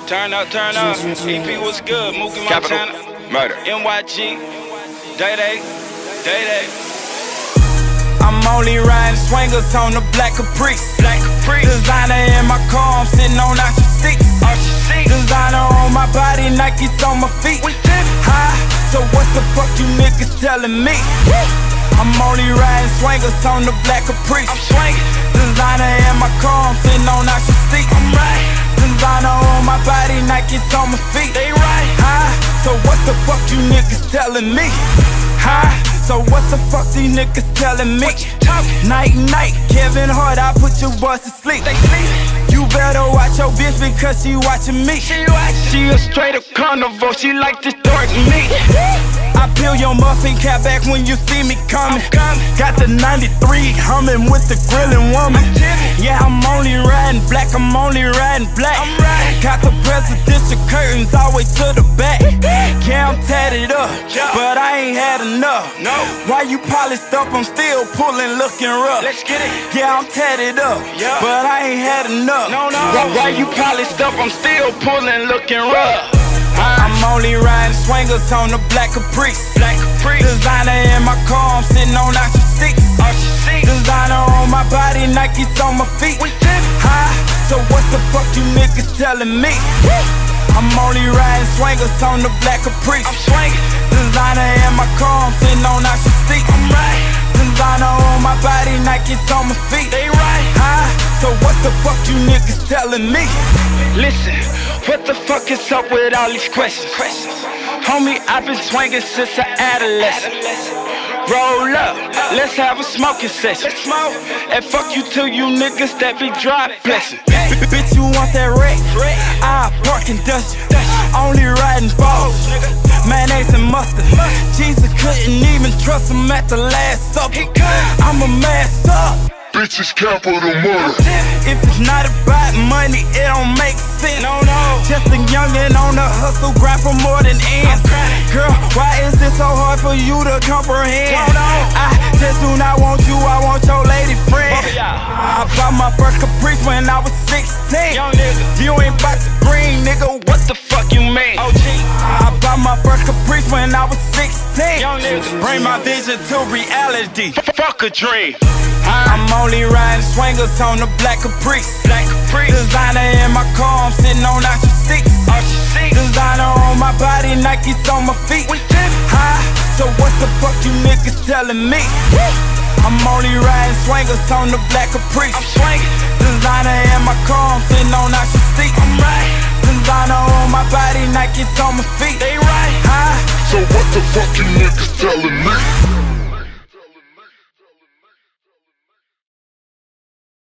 Turn up, EP was good, Mookie Montana, Murder, NYG, Day. I'm only riding swingers on the Black Caprice. Designer in my car, I'm sitting on Archer 6. Designer on my body, Nikes on my feet. High, so what the fuck you niggas telling me? I'm only riding swingers on the Black Caprice. Designer in my car, I'm sitting on Archer 6. Designer on my body, Nikes on my feet. High, so what the fuck you niggas telling me? High, so what the fuck these niggas telling me? Night, Kevin Hart, I put your boys to sleep. You better watch your bitch because she watching me. She a straight up carnivore, she like to dark meat. I peel your muffin cap back when you see me coming. Got the 93 humming with the grillin' woman. Yeah, I'm only riding black, I'm only riding black. Got the presidential curtains all the way to the back. Yeah, I'm tatted up, but I ain't had enough. Why you polished up, I'm still pulling, looking rough. Let's get it. Yeah, I'm tatted up, but I ain't had enough. Why you polished up, I'm still pulling, looking rough. I'm only riding swingers on the Black Caprice. Designer in my car, I'm sitting on Archer 6. Designer on my body, Nikes on my feet. High, so what the fuck you niggas telling me? I'm only riding swingers on the Black Caprice. Designer in my car, I'm sitting on Archer 6. Designer on my body, Nikes on my feet. High, so what the fuck you niggas telling me? Listen, what the fuck is up with all these questions? Homie, I've been swinging since an adolescent. Roll up, let's have a smoking session. And fuck you to you niggas that be dry blessing. Bitch, you want that wreck? I park and dust you. Only riding balls, mayonnaise and mustard. Jesus couldn't even trust him at the last supper. I'ma mess up. bitches capital murder. If it's not about money, it don't make sense. Just a youngin' on the hustle, grind for more than ends. Girl, why is this so hard for you to comprehend? I just do not want you, I want your lady friend. I bought my first Caprice when I was 16. You ain't bout the green, nigga, what the fuck you mean? I bought my first Caprice when I was 16. Bring my vision to reality. Fuck a dream. I'm only riding swingers on the Black Caprice. Designer in my car, I'm sitting on Archer 6. Designer on my body, Nikes on my feet. High, so what the fuck you niggas telling me? I'm only riding swingers on the Black Caprice. Designer in my car, I'm sitting on Archer 6. Designer on my body, Nikes on my feet. High, So what the fuck you niggas telling me?